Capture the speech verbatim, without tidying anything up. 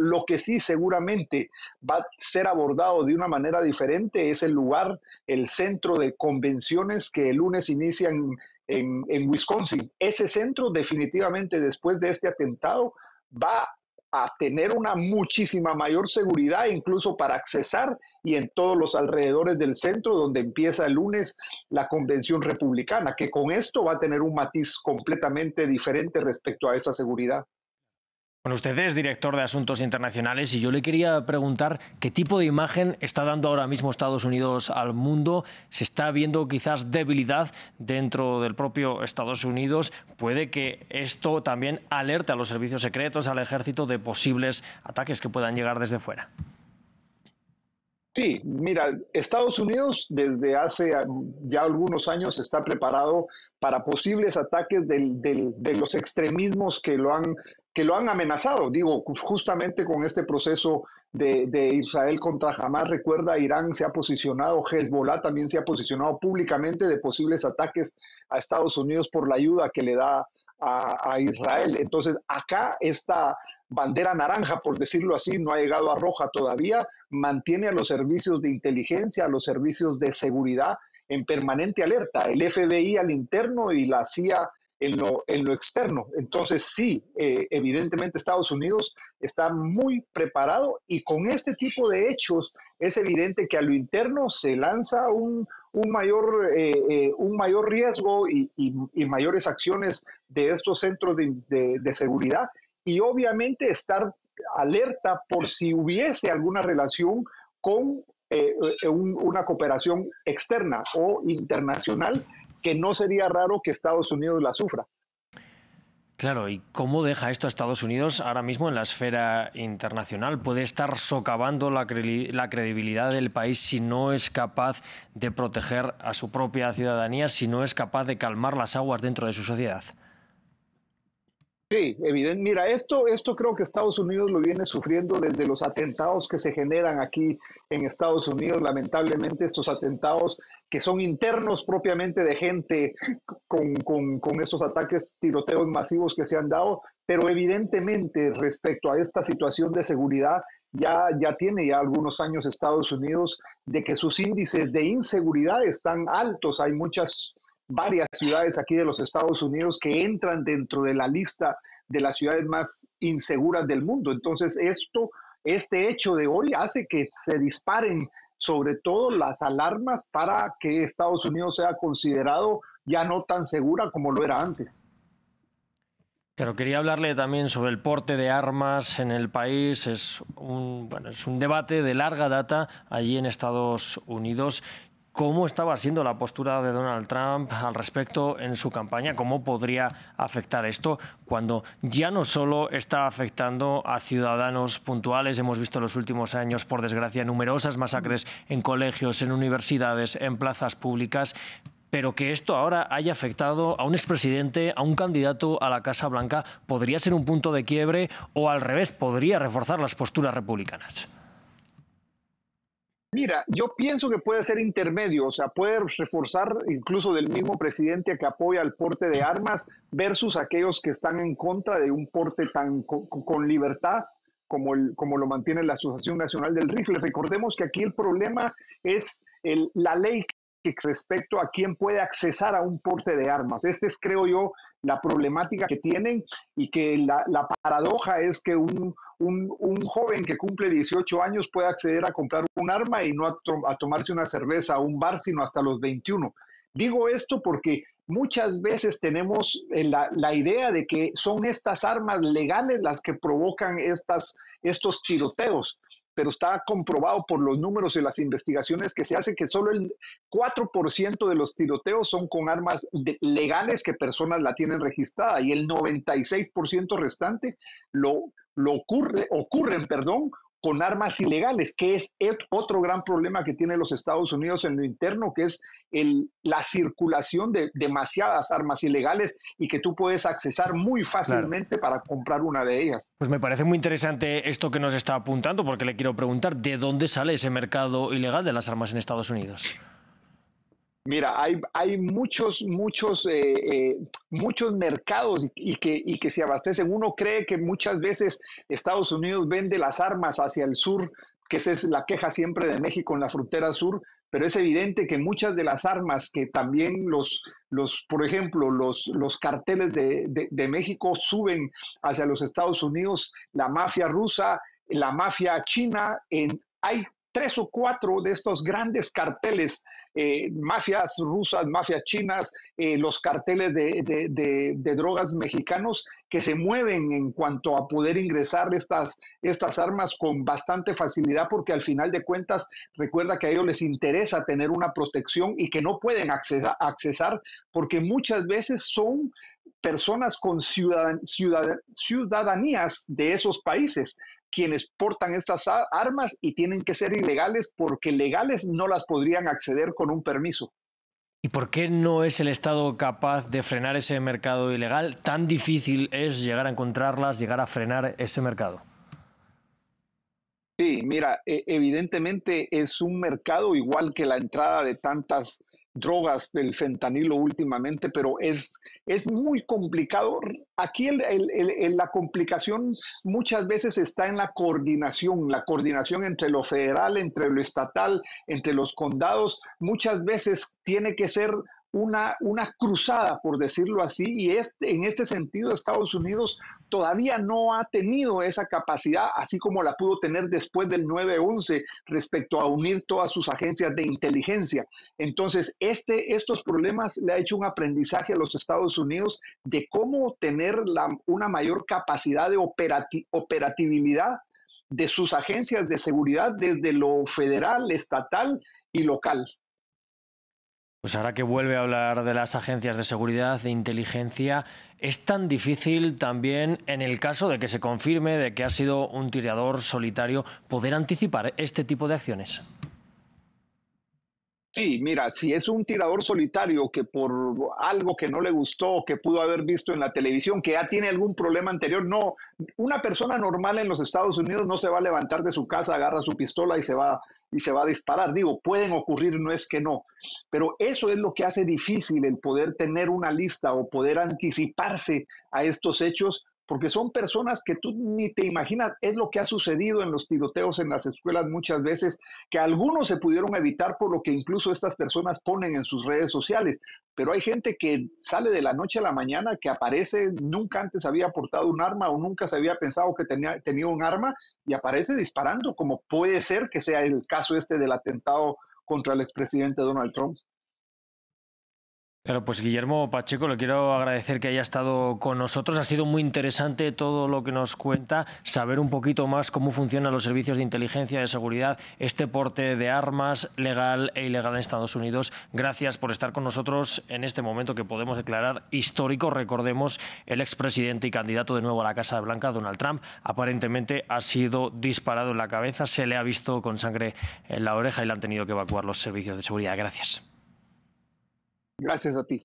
Lo que sí seguramente va a ser abordado de una manera diferente es el lugar, el centro de convenciones que el lunes inician en, en Wisconsin. Ese centro definitivamente después de este atentado va a tener una muchísima mayor seguridad, incluso para accesar y en todos los alrededores del centro, donde empieza el lunes la convención republicana, que con esto va a tener un matiz completamente diferente respecto a esa seguridad. Bueno, usted es director de Asuntos Internacionales y yo le quería preguntar qué tipo de imagen está dando ahora mismo Estados Unidos al mundo. ¿Se está viendo quizás debilidad dentro del propio Estados Unidos? ¿Puede que esto también alerte a los servicios secretos, al ejército, de posibles ataques que puedan llegar desde fuera? Sí, mira, Estados Unidos desde hace ya algunos años está preparado para posibles ataques del, del, de los extremismos que lo han, que lo han amenazado. Digo, justamente con este proceso de, de Israel contra Hamas, recuerda, Irán se ha posicionado, Hezbollah también se ha posicionado públicamente de posibles ataques a Estados Unidos por la ayuda que le da a, a Israel. Entonces, acá esta bandera naranja, por decirlo así, no ha llegado a roja todavía, mantiene a los servicios de inteligencia, a los servicios de seguridad en permanente alerta, el F B I al interno y la C I A en lo, en lo externo. Entonces sí, eh, evidentemente Estados Unidos está muy preparado y con este tipo de hechos es evidente que a lo interno se lanza un, un, mayor, eh, eh, un mayor riesgo y, y, y mayores acciones de estos centros de, de, de seguridad. Y obviamente estar alerta por si hubiese alguna relación con eh, un, una cooperación externa o internacional, que no sería raro que Estados Unidos la sufra. Claro, ¿y cómo deja esto a Estados Unidos ahora mismo en la esfera internacional? ¿Puede estar socavando la, cre la credibilidad del país si no es capaz de proteger a su propia ciudadanía, si no es capaz de calmar las aguas dentro de su sociedad? Sí, evidente. Mira, esto, esto creo que Estados Unidos lo viene sufriendo desde los atentados que se generan aquí en Estados Unidos. Lamentablemente, estos atentados que son internos propiamente de gente con, con, con estos ataques, tiroteos masivos que se han dado, pero evidentemente respecto a esta situación de seguridad, ya, ya tiene ya algunos años Estados Unidos de que sus índices de inseguridad están altos. Hay muchas varias ciudades aquí de los Estados Unidos que entran dentro de la lista de las ciudades más inseguras del mundo. Entonces, esto, este hecho de hoy hace que se disparen sobre todo las alarmas para que Estados Unidos sea considerado ya no tan segura como lo era antes. Claro, quería hablarle también sobre el porte de armas en el país. Es un, bueno, es un debate de larga data allí en Estados Unidos. ¿Cómo estaba siendo la postura de Donald Trump al respecto en su campaña? ¿Cómo podría afectar esto cuando ya no solo está afectando a ciudadanos puntuales? Hemos visto en los últimos años, por desgracia, numerosas masacres en colegios, en universidades, en plazas públicas, pero que esto ahora haya afectado a un expresidente, a un candidato a la Casa Blanca, ¿podría ser un punto de quiebre o al revés, podría reforzar las posturas republicanas? Mira, yo pienso que puede ser intermedio, o sea, puede reforzar incluso del mismo presidente que apoya el porte de armas versus aquellos que están en contra de un porte tan con, con libertad como, el, como lo mantiene la Asociación Nacional del Rifle. Recordemos que aquí el problema es el, la ley que respecto a quién puede accesar a un porte de armas. Este es, creo yo, la problemática que tienen y que la, la paradoja es que un, un, un joven que cumple dieciocho años puede acceder a comprar un arma y no a, to a tomarse una cerveza a un bar sino hasta los veintiuno. Digo esto porque muchas veces tenemos la, la idea de que son estas armas legales las que provocan estas, estos tiroteos, pero está comprobado por los números y las investigaciones que se hacen que solo el cuatro por ciento de los tiroteos son con armas de, legales que personas la tienen registrada y el noventa y seis por ciento restante lo, lo ocurre, ocurren perdón, con armas ilegales, que es el otro gran problema que tienen los Estados Unidos en lo interno, que es el, la circulación de demasiadas armas ilegales y que tú puedes accesar muy fácilmente, claro, para comprar una de ellas. Pues me parece muy interesante esto que nos está apuntando, porque le quiero preguntar, ¿de dónde sale ese mercado ilegal de las armas en Estados Unidos? Mira, hay, hay muchos, muchos, eh, eh, muchos mercados y, y que, y que se abastecen. Uno cree que muchas veces Estados Unidos vende las armas hacia el sur, que esa es la queja siempre de México en la frontera sur, pero es evidente que muchas de las armas que también los, los por ejemplo, los, los carteles de, de, de México suben hacia los Estados Unidos, la mafia rusa, la mafia china, en, hay tres o cuatro de estos grandes carteles, eh, mafias rusas, mafias chinas, eh, los carteles de, de, de, de, drogas mexicanos que se mueven en cuanto a poder ingresar estas, estas armas con bastante facilidad, porque al final de cuentas recuerda que a ellos les interesa tener una protección y que no pueden accesar, accesar porque muchas veces son personas con ciudadan, ciudadan, ciudadanías de esos países quienes portan estas armas y tienen que ser ilegales porque legales no las podrían acceder con un permiso. ¿Y por qué no es el Estado capaz de frenar ese mercado ilegal? ¿Tan difícil es llegar a encontrarlas, llegar a frenar ese mercado? Sí, mira, evidentemente es un mercado igual que la entrada de tantas drogas del fentanilo últimamente, pero es, es muy complicado. Aquí el, el, el, la complicación muchas veces está en la coordinación, la coordinación entre lo federal, entre lo estatal, entre los condados. Muchas veces tiene que ser una, una cruzada, por decirlo así, y este, en este sentido Estados Unidos todavía no ha tenido esa capacidad, así como la pudo tener después del nueve once respecto a unir todas sus agencias de inteligencia. Entonces, este, estos problemas le ha hecho un aprendizaje a los Estados Unidos de cómo tener la, una mayor capacidad de operati operatividad de sus agencias de seguridad desde lo federal, estatal y local. Pues ahora que vuelve a hablar de las agencias de seguridad, de inteligencia, ¿es tan difícil también, en el caso de que se confirme de que ha sido un tirador solitario, poder anticipar este tipo de acciones? Sí, mira, si es un tirador solitario que por algo que no le gustó, que pudo haber visto en la televisión, que ya tiene algún problema anterior, no, una persona normal en los Estados Unidos no se va a levantar de su casa, agarra su pistola y se va y se va a disparar. Digo, pueden ocurrir, no es que no, pero eso es lo que hace difícil el poder tener una lista o poder anticiparse a estos hechos, porque son personas que tú ni te imaginas. Es lo que ha sucedido en los tiroteos en las escuelas muchas veces, que algunos se pudieron evitar por lo que incluso estas personas ponen en sus redes sociales, pero hay gente que sale de la noche a la mañana, que aparece, nunca antes había portado un arma o nunca se había pensado que tenía, tenía un arma y aparece disparando, como puede ser que sea el caso este del atentado contra el expresidente Donald Trump. Claro, pues Guillermo Pacheco, le quiero agradecer que haya estado con nosotros. Ha sido muy interesante todo lo que nos cuenta, saber un poquito más cómo funcionan los servicios de inteligencia, de seguridad, este porte de armas legal e ilegal en Estados Unidos. Gracias por estar con nosotros en este momento que podemos declarar histórico. Recordemos, el expresidente y candidato de nuevo a la Casa Blanca, Donald Trump, aparentemente ha sido disparado en la cabeza, se le ha visto con sangre en la oreja y le han tenido que evacuar los servicios de seguridad. Gracias. Gracias a ti.